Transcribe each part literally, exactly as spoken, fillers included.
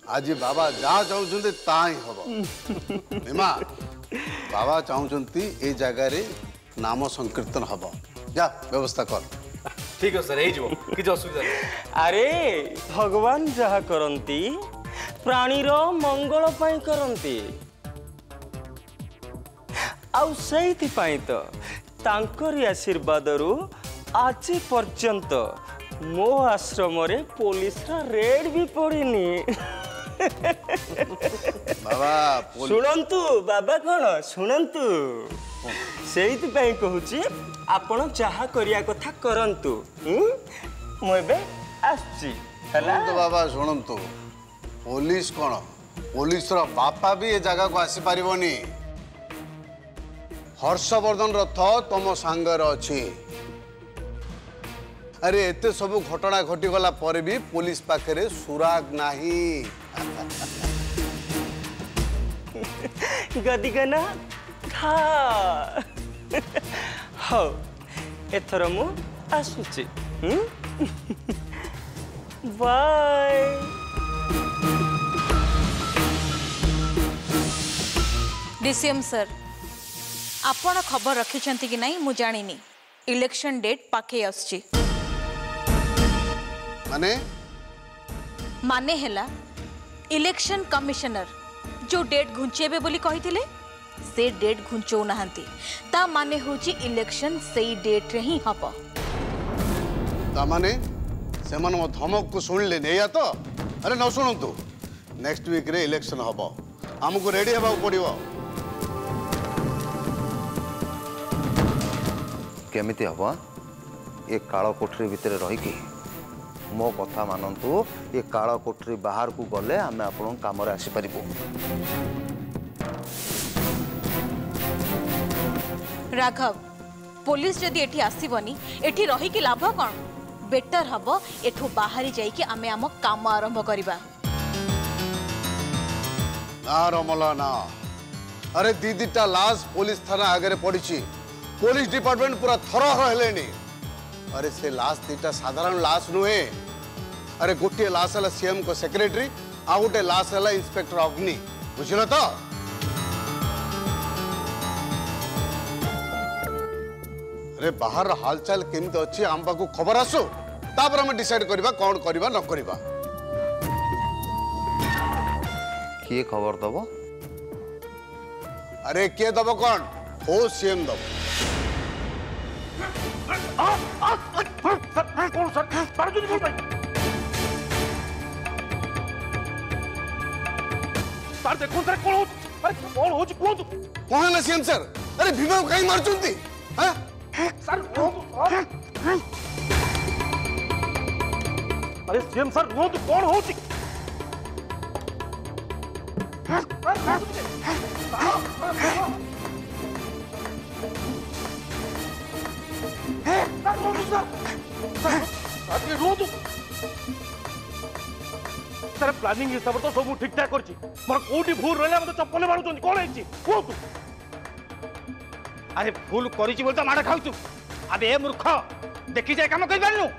आज बाबा जहाँ चाहते ता ही हम भीमा बाबा चाहते ए जगार नाम संकीर्तन हम जा व्यवस्था कर। ठीक है सर हो कि असुविधा नहीं। अरे भगवान जहा करती प्राणीर मंगल पाई करती आउ सेइथिपाई तो तांकरी आशीर्वाद रु आज पर्यंत मो आश्रम रे पुलिस रा रेड भी पड़ीनी। बाबा शुणंतु बाबा कौन शुणंतु सेइथिपाई कहूची आपण चाहा करिया कथा करंतु मु एबे आछि हला। तो बाबा शुणंतु पुलिस कौन पुलिस रो बापा भी ए जगह को आसी परिबोनी। हर्षवर्धन रथ तुम सांगर अच्छी। अरे एते सब घटना घटी गला पर भी पुलिस पाखरे सुराग नाही। गदिगना खा हो एथर मु आसुची बाय। डीसीएम सर आपण खबर रखिछंती कि नहीं मु जानिनी इलेक्शन डेट पाखे आछी माने माने हेला इलेक्शन कमिशनर जो डेट घुंचेबे बोली कहिथिले से डेट घुंचो नाहंती ता माने होची इलेक्शन सेई डेट रे ही हबो। ता माने से मन धमक को सुन ले नहीं तो अरे न सुनतु नेक्स्ट वीक रे इलेक्शन हबो हमको रेडी हेबा पड़िबो। केमिति हबो ये कालो कोठरी भितर रही कि मो कथा मानतु ये कालो कोठरी बाहर को गले आमे आपन काम रे आसी परिबो। राघव पुलिस जदि एठी आसीबनी एठी रही कि लाभ कोन बेटर हबो एठू बाहरी जाई कि आमे हम काम आरंभ करबा। ना रमला ना अरे दीदीटा लाश पुलिस थाना आगे पड़ी पुलिस डिपार्टमेंट पूरा थरहर हेलेनी। अरे से लाश दीटा साधारण लाश नुहे। अरे गोटे लाश है सीएम को सेक्रेटरी आ गोटे लाश है इंस्पेक्टर अग्नि बुझल तो। अरे बाहर हालचाल केमती अच्छी आम पाक खबर आसु तापर हम डिसाइड करबा कौन करबा न करबा। किए खबर दब अरे किए दब कौन हो सीएम दब। सर देखो सर कौन अरे कौन हो कहतु कौन है सीएम सर। अरे भीमा कहीं मारचुंती हां सर अरे सीएम सर वो तो कौन हो सर प्लानिंग हिसाब तो सब ठीक ठाक करछि मोर कोठी भूल रहले मते चप्पल मारुछन कोन हेछि को तू अरे भूल करिछि बोलता माडा खाउछु अबे ए मूर्ख देखि जाय काम करि बारनु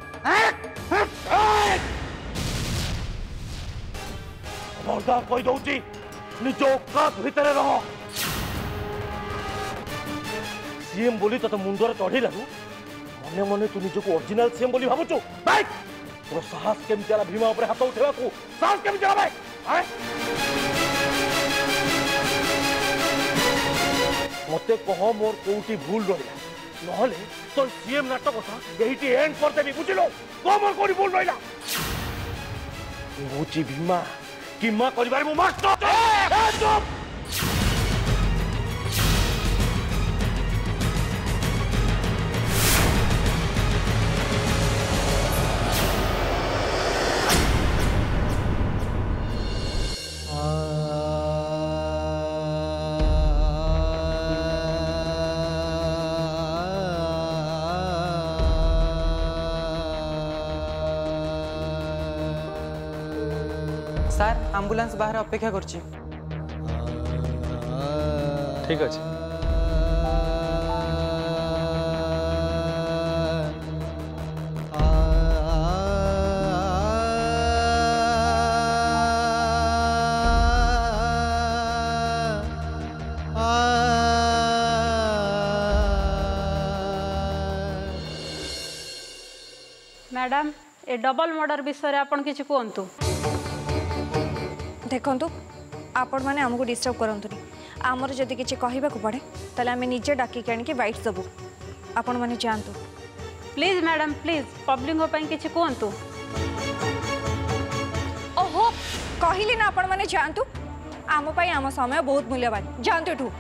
मर्दा कोइ दउछि निज औकात भितरे रह। सीएम बोली तो मुंडर चढ़ी लागू मने मने तू निजको ओरिजिनल सीएम बोली भाबुछु भाई तो साहस केमती आला भीमा ऊपर हाथ उठेबा को साहस केमती आला भाई हैं मते कह मोर कोठी भूल रहिला नहले तो सीएम नाटक था एहिटी एंड कर देबी बुझिलो को मोर कोठी भूल रहिला होची भीमा किमा करिबार मु मास्टर ए चुप सर एम्बुलेंस बाहर अपेक्षा करछि। ठीक अछि मैडम ए डबल मर्डर विषय आपण किछि कहंतु। देखंतु आपण माने हमको डिस्टर्ब करंतुनी आमर जदि किछि कहबा को पड़े तले आमे निजे डाकी के आनिके वाइट दबु आपण माने जानतु। प्लीज मैडम प्लीज पब्लिक पई किछि कहंतु। ओहो कहिली ना आपण माने जानतु आम पई आम समय बहुत मूल्यवान जानतु ठू।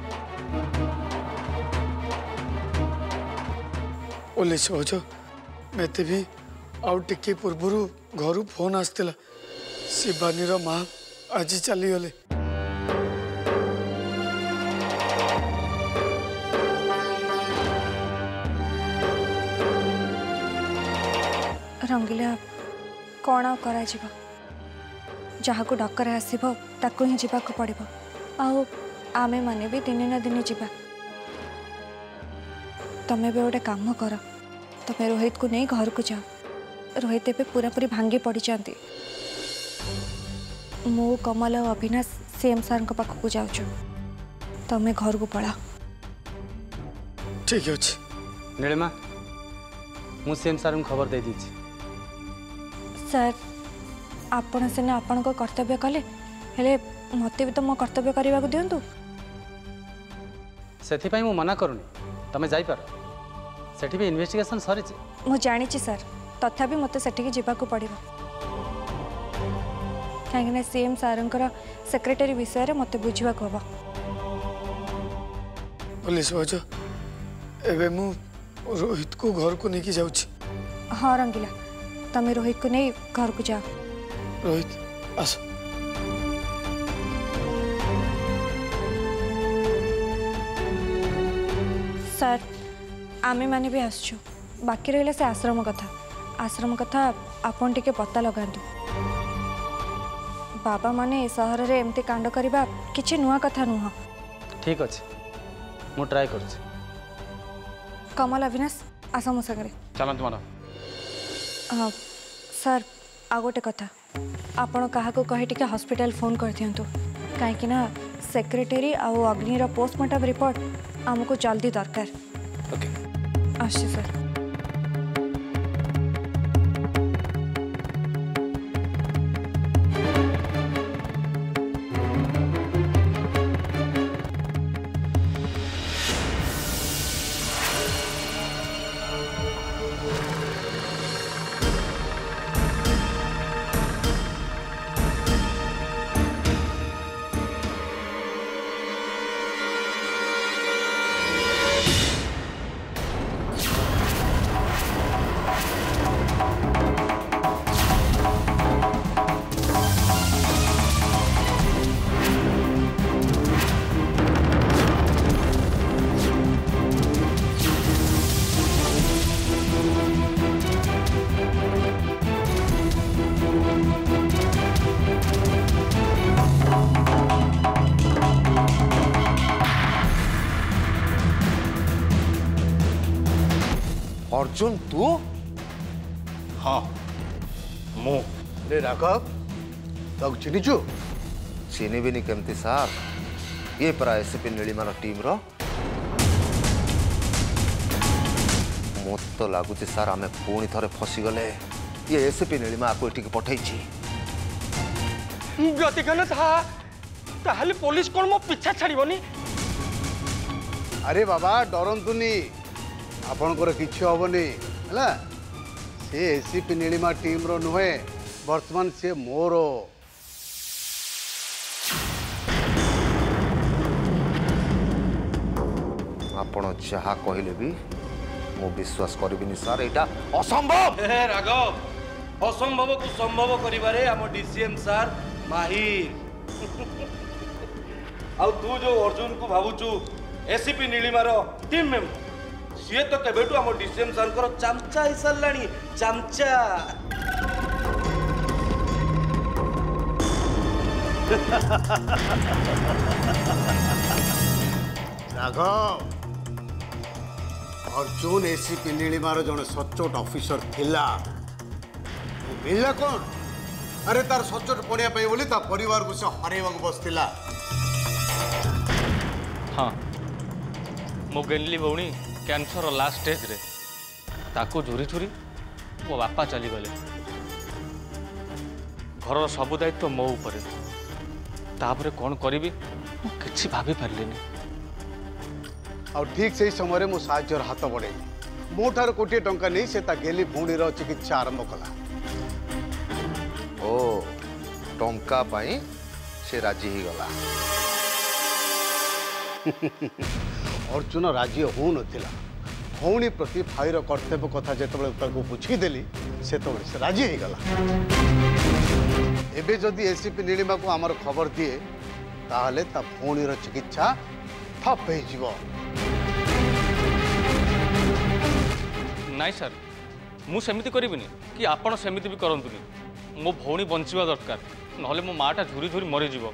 पुलिस हो जो मत भी आउ टिके पूर्व घर फोन आसला शिवानी माँ आज चलीगले। रंगिला कौन आ करा जीवा जहाँ को डकर आसब ताको ही जीवाक पड़ो आउ आमे माने भी दिने ना दिने जीवा। तमें भी गोटे काम कर तमें रोहित को नहीं घर को जाओ रोहित एवं पूरा पूरी भांगी पड़ी जाती। मु कमल और अविनाश सीएम सार पाख को जाऊँ तमें घर को पड़ा। ठीक अच्छे नीलिमा मु सीएम सार को खबर दे दीजिए। सर आपण सीना आपण को कर्तव्य कले हेले मते भी तो मो कर्तव्य करने को दिंतु। से मु मना करूनी तमें जापर सेठी भी इन्वेस्टिगेशन सरी। मु जानी सर तथापि मते सेठी जावाक पड़ो कहीं सीएम सारंकर सेक्रेटरी विषय में मते बुझा हम। पुलिस भाज एवं मु रोहित को घर को लेकिन जाऊँ। हाँ रंगिला तमें रोहित को नहीं घर को जाओ। रोहित आस। सर आमे माने भी आसछु बाकी रहिला से आश्रम कथा आश्रम कथा आपन टिके पता लगांतु। बाबा माने ए शहर रे एमती कांड करिबा किछि नुआ कथा नुह। ठीक अच्छे मु ट्राई कर। कमल अविनाश आस मो संगे चलंतु मानो। हाँ सर आ गोटे कथा आपण कहा को कहे टिके हॉस्पिटल फोन कर दियंतु काहे ना सेक्रेटरी आउ अग्नि पोस्टमार्टम रिपोर्ट आमको जल्दी दरकार। ओके आशी सर। अर्जुन तू? हाँ मु रे राघव तक चिन्हिचु? चिन्हबिनी केमती सार ये परा एसपी नीलिमार टीम रो मत तो लगुच सार आम पुणी थे फसीगले ये एसपी नीलिमा आपको एठिक पठाई गतिकान ताहले पुलिस कौन मो पीछा छाड़बनी? अरे बाबा डरंतुनी आपणकर किछि हेनी है से एसपी नीलिमा टीम रो नुहे वर्तमान से मोर। आपण जहा कहले भी मु विश्वास करिबिनी सर एटा असंभव। हे राघव असंभव को संभव करिबारे हम डीसीएम सर माहिर। आ तू जो अर्जुन को भावुचु एसपी नीलिमार टीम मेंबर सी तो केबेटू हम डीसीएम सर को चमचा ही सरलानी चमचा। राघव अर्जुन एसपी नीलिमार जन सचोट ऑफिसर थिला मिलला कौन? अरे तार सचोट पड़िया बोली ता परिवार को से हरेवा बसला। हाँ मो गेनली भौणी कैंसर लास्ट स्टेज रे ताको झुरी झुरी मो बापा चलीगले घर सब दायित्व मो ऊपर तापर कौन करी कि भाभी पार्लिनी आ ठीक से समय मो साहाय्यर हाथ बढ़े मो ठार कोटी टंका नहीं से गेली भौणीर चिकित्सा आरंभ कला। ओ टंका पाई से राजी ही गला। अर्जुन राजी हो नथिला भौणी प्रति भाईर कर्तव्य कथा जिते बुझीदेली से से राजी हो गला। एबे जदि एसीपी नीलिमा को आमर खबर दिए ताहले ता भौणीर चिकित्सा ठप हो जिवो। नाई सर मु सेमिति करिबिनी कि आपण सेमिति भी करंतुनी मो भौणी बंचिबा दरकार नहले मो माटा झुरी झुरी मरी जीवो।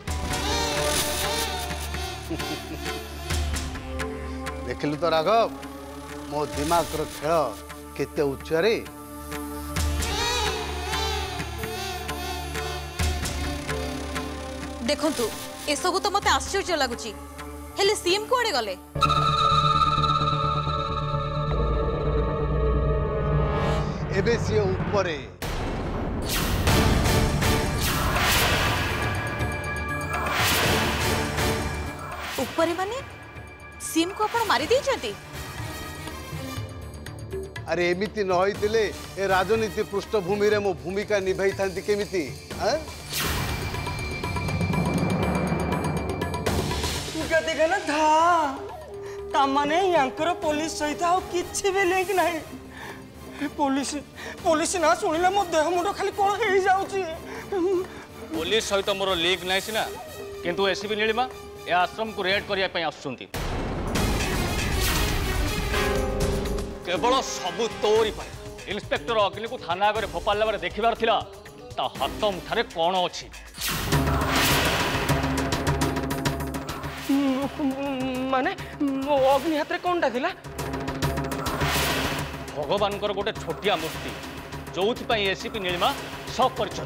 देखिलु तो राघव मो दिमाग रो खेल केते उच्चरे। देखंतु ए सब तो मते आश्चर्य लागुची हेले सीएम कोडे गले एबे सी ऊपरे ऊपरे माने सीएम को अपन मारी दी जाती। अरे एमिति न होइतिले ए राजनीति पृष्ठभूमि रे मो भूमिका निभाई थांती केमिति हैं गति गना था तामाने यांकर पुलिस सहित आ किछि भी लिंक नाही। पुलिस पुलिस ना सुनिले मो देह मुंड खाली कोन हे जाउची। पुलिस सहित मोर लिंक नाही सिना किंतु एसीपी नीलिमा ए आश्रम को रेड करिया पई आसुंती केवल सबू तोरी पर इन्स्पेक्टर अग्नि को थाना आगे फोपाला बेले देखिबार थिला ता हाथ मुठारे कौन अच्छी माने अग्नि हाथ कौन टा थिला भगवान गोटे छोटिया मूर्ति जो एसीपी नीलिमा शक कर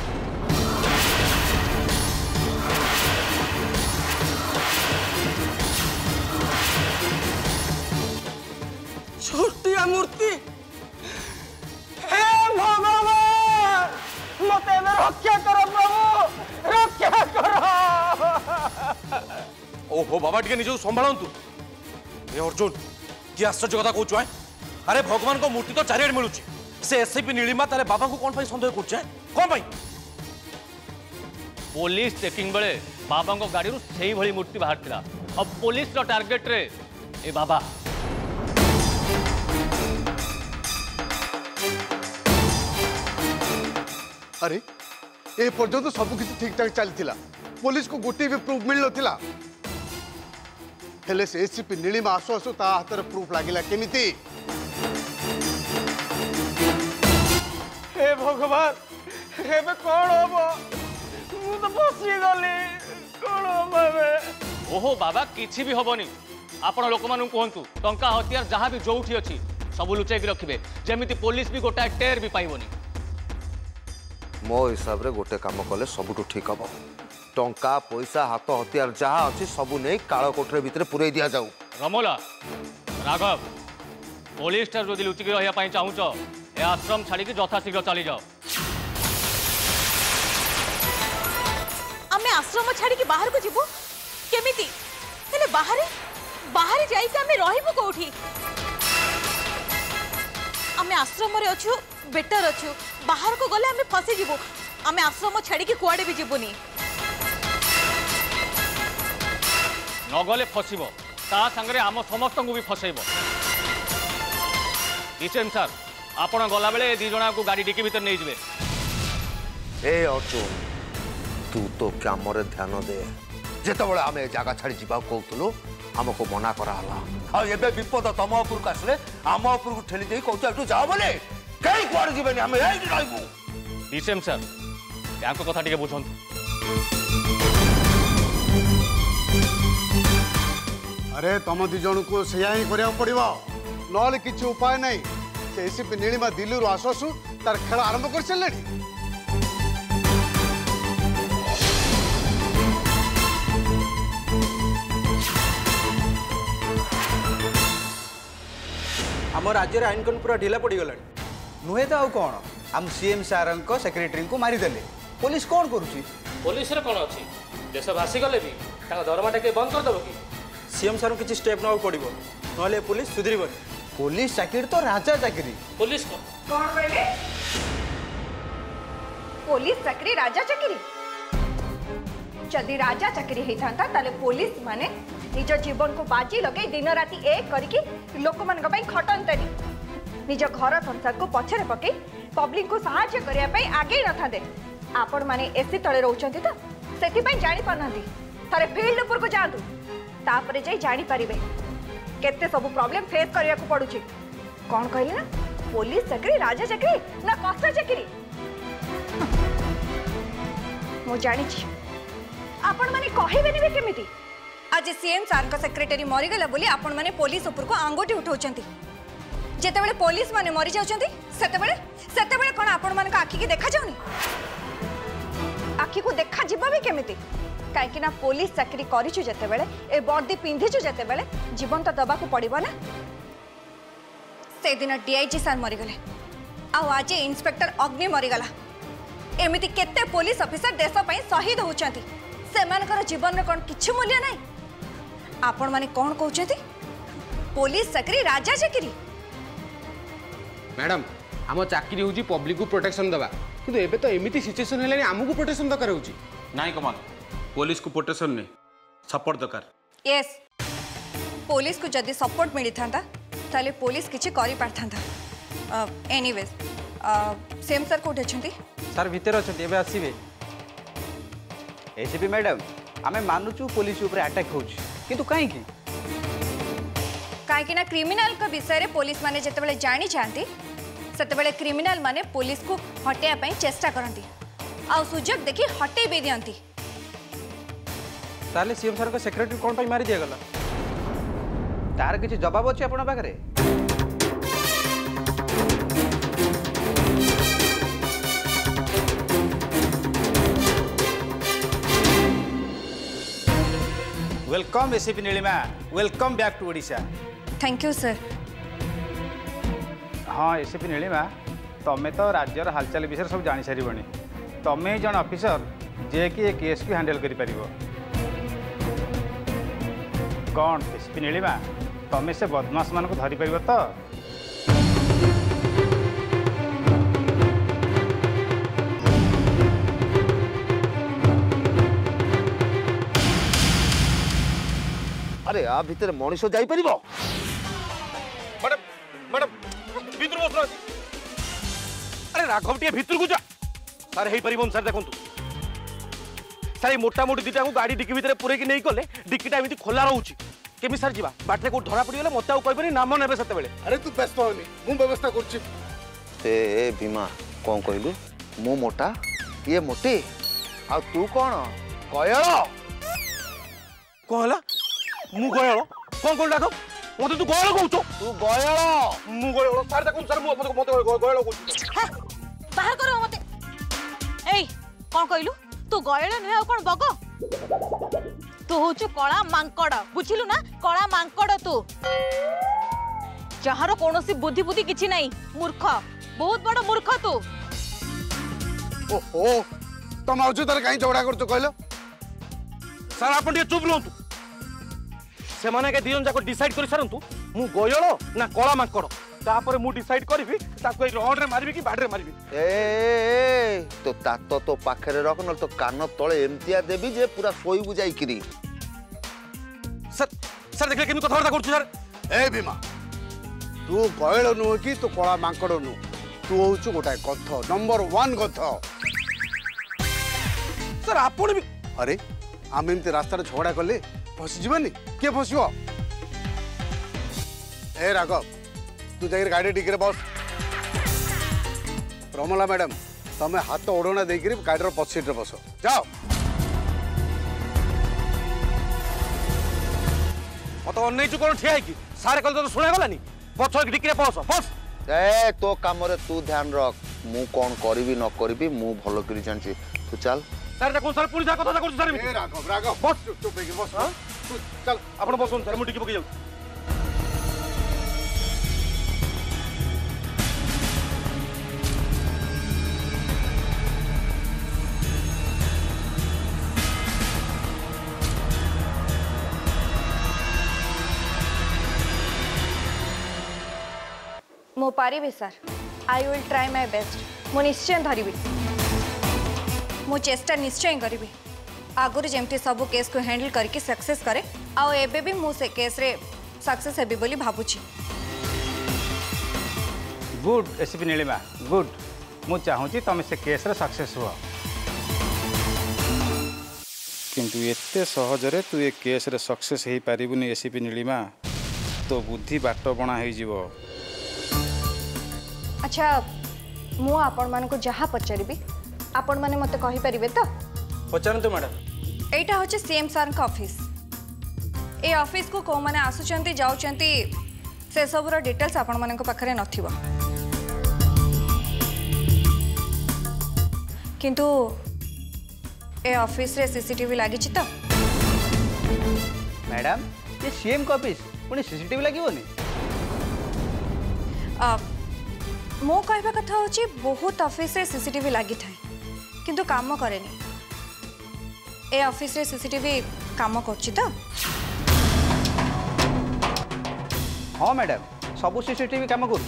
छोटिया मूर्ति। हे भगवान मते रक्षा करो प्रभु रक्षा करो। ओहो बाबा टिके निज संभालतु। ए अर्जुन कि आश्चर्य कथा कहूँ है। अरे भगवान को मूर्ति तो चारिड़े मिलूँ से एसआईपी नीलिमा ताले बाबा को कौन सन्देह कर कौन पाई पुलिस चेकिंग बेले बाबा को गाड़ी से ही मूर्ति बाहर थिला अब पुलिस रो टार्गेट रे ए बाबा। अरे ए पर्यंत सब किसी ठीक ठाक चलता पुलिस को गोटे भी प्रूफ मिल नथिला हेले से एसीपी नीलिमा आसु आसु ता हाथ रे प्रूफ लागिला केमिति। हे भगवान हेबे कौन हम मु तो फसी गली कौन हम। ओहो बाबा किछि भी हबनी आपण लोक मानु कहंतु टंका हथियार जहां भी जोउठी अछि सब लुचाई के रखिबे जेमिति पुलिस भी गोटा टेर भी पाइबनी। मो हिसाब रे गोटे काम कले सबुठु ठीक हम टंका पैसा हाथ हथियार जहाँ अच्छी सबू नहीं काल कोठरी भितर पुरई दिया जाऊ। रमला राघव पुलिस ठार जदि लुचिक रहा चाहूच ए आश्रम छाड़ी यथाशीघ्र चली जाओ। आमे आश्रम छाड़ी के बाहर को जीवो केमिति हेले बाहर बाहर जाई के आमे रहिबो कोठी। आमे आश्रम रे अछु बेटर अछु बाहर को गले आमे फसी जीवो आमे आश्रम छाड़ी के कुआडे भी जीवोनी न गले फसब ता संगे आम समस्त को भी फसैब। डीसीएम सर आपण गला बेले दी जना को गाड़ी डिक्की भीतर नहीं जिवे। ए अर्जुन तू तो काम रे ध्यान दे जेते बळे आमे जागा छाड़ी जीवा कहतलु हमको मना कराला आ एबे विपद तम उपर को आसले आम उपर को ठेली देई कहत तू जा बोले कई कोड़ जीवेनी हमें एई रहबू। डीसीएम सर याको कथा टिके बुझंतु। अरे तुम दी जन को से ही करिया पड़िबो नले किछि उपाय नहीं से एसीपी नीलिमा दिल्ली रु आसु आसु तार खेल आरंभ कर चलेनी। आम राज्य आईन कानून पूरा ढिला पड़ गला नुहे तो आउ कौन आम सीएम सार सेक्रेटरी को मारिदेले पुलिस कौन करुची पुलिस रे कौन अच्छी देश भासी गले भी दरमा टे बंद करदेव कि सीएम सार किसी स्टेप ना पड़ो ना पुलिस सुधरबनी पुलिस चाकरी तो राजा चाकरी पुलिस कौन कहले पुलिस चाकरी राजा चाकरी जदि राजा चाकरी होता ताले पुलिस माने निज जीवन को बाजी लगे दिन राति एक करके लोक मान खटंतनी निज घर संसार को पछरे पकई पब्लिक को सहायता करने पे आगे न था आपण माने एसी तले रहउछंती तो सेति पई जानि पानांती थरे फील्ड ऊपर को जातु तापरे जाई जानि परिबे केते सब प्रॉब्लम फेस करिया को पड़ुची कोन कहले ना पुलिस चाकरी राजा चाकरी ना कष्ट चाकरी मो जानि छी आपण माने कहिबेनी बे केमिति आज सीएम सार का सेक्रेटरी मरी गला बोली आपण माने पुलिस ऊपर को आंगुठी उठाउछंती जेतेबेले पुलिस माने मरी जाउछंती सेतेबेले सेतेबेले कोन आपण मान का आखी के देखा जाउनी आखी को देखा जीवा भी केमिति काहे ना पुलिस चाकरी करिछु जेतेबेले ए वर्दी पिंधिछु जेतेबेले जीवन तो दबा को पड़िबो ना से दिन डीआईजी सार मरी गले आ आज इंस्पेक्टर अग्नि मरी गला एमिति केते पुलिस ऑफिसर देश पई शहीद होउछंती सेमानकर जीवन में कोन किछु मूल्य नाही आपण माने कोन कहउछंती पुलिस चाकरी राजा चाकरी मैडम आम चाकरी हूँ पब्लिक को प्रोटेक्शन देवा किंतु एबे तो एमिति सिचुएशन हेलानी आमको प्रोटेक्शन दरकार होची नाई कमाल पुलिस को प्रोटेक्शन नहीं सपोर्ट दरकार यस पुलिस को जदि सपोर्ट मिली था ताले पुलिस किछि करि पारथांता एनीवेज सेम सर कोठे छंती सर भीतर अछंती एबे आसीबे एसीपी मैडम आमे मानुचु पुलिस ऊपर अटैक होची किंतु काहे की काहे ना क्रिमिनल का विषय रे पुलिस माने जेतेबेले जानि चाहती सेतेबेले क्रिमिनल माने पुलिस को हटेया पई चेष्टा करंती आ सुजोग देखि हटे भी दियंती ताले सीएम सर को सेक्रेटरी कोन पई मारी दिया गला तार किछि जवाब अछि आपन पाखरे welcome ACP Nilima welcome back to Odisha thank you sir हाँ एसीपी नीलिमा तमें तो राज्यर हालचाल विषय सब जानी सारी तमें ही जन ऑफिसर जे कि केस को हैंडल करि परिबो कौन एसीपी नीलिमा तमें से बदमाश मान को धरी परिबो तो अरे आ भितर मनीष जाई परिबो मैडम मैडम भीतर बस रहा अरे राघव टे भीतर को जा सर हे परिबम सर देखंतु सर ये मोटा मोटी दिटा को गाड़ी डिक्की भीतर पुरे की नहीं गले डिक्कीटा एमिति खोला रहउची केमी सर जीवा बाटे को धरा पड़ी गले मते आ कहबनी नाम नेबे सते बेले अरे तू व्यस्त होनी मु व्यवस्था करछि ए ए भीमा कोन कहलु मु मोटा ये मोटे आ तू कोन कयळ कहला मु गयळ कोन कोन डाको मते तू गयळ कहउछो तू गयळ मु गयळ सर देखुन सर मु मते गयळ कहउछो बाहर करो मते एई कोन कहलु तू गयळ नहे आ कोन बग तू होचु कळा मांकड़ बुझिलु ना कळा मांकड़ तू जहार कोनोसी बुद्धि बुद्धि किछि नाही मूर्ख बहुत बड़ मूर्ख तू ओहो तुम औजुतर कहीं झगड़ा करतो कहलो सर आपण चुप रहंतु से माने के दियन जाको डिसाइड करि सरंतु मु गयळ ना कळा मांकड़ तापर मु डिसाइड करबी ताको रोड रे मारबी कि बाड रे मारबी ए तो तात तो पाखरे रख न तो कान तळे एमतिया देबी जे पूरा सोईबु जाई किरी सर सर देखले केमी कथा करछु सर ए भीमा तू गयळ नु कि तू कळा मांकड़ नु तू होचु गोटाय कथ नंबर वन कथ सर आपण भी अरे आम एमती रास्ता झगड़ा कले फसी जीवानी किए फसब ए राघव तू जाकर गाड़ी डिग्री बस रमला मैडम तमें हाथ ओढ़ना देकर गाड़ी पछ सीट बस जाओ मत अनैचु कौन ठिया है सारे कल तो शुणा गलानी पछ डिग्री बस बस ए तो काम रे तू ध्यान रख मु कौन करी न करी मु भल कर जानची तू चल सर देखो सर पुलिस कथा कर सर ए राघव राघव बस चुप हो बस तू चल आपण बसुन सर मु टिकी पकई जाऊ मु पारिबी sir I will try my best मु निश्चय धरबी मु चेष्टा निश्चय करी आगुरी जमती सब केस को हैंडल करके सक्सेस करे आउ एबे भी मु से केस रे सक्सेस हेबी बोली भाबुची गुड एसपी नीलिमा गुड मु चाहूँगी तुम से केस रे सक्सेस हुआ किंतु एते सहजरे तू ए केस रे सक्सेस हेई पारिबुनी एसपी नीलिमा तो बुद्धि बाट बणा हो जीवो। अच्छा मु आपण मान को जहाँ पचारिबी आपण माने मते कहि परिबे तो पचारंतु मैडम एटा होचे सीएम सर का ऑफिस ए ऑफिस को को माने आसुचंती जाउचंती से सबरो डिटेल्स आपण माने को पाखरे नथिबो किंतु ए ऑफिस रे सीसीटीवी लागी छि तो मैडम ये सीएम का ऑफिस पुणी सीसीटीवी लागिबोनी आ मो कहबा कथा होची बहुत ऑफिस रे सीसीटीवी लागी थाए किंतु काम करेनी ए ऑफिस रे सीसीटीवी काम करछि तो हाँ मैडम सब सीसीटीवी काम कर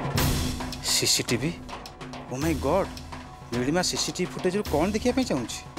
CCTV oh my god Nilima CCTV footage कौन देखिया पे चाहूची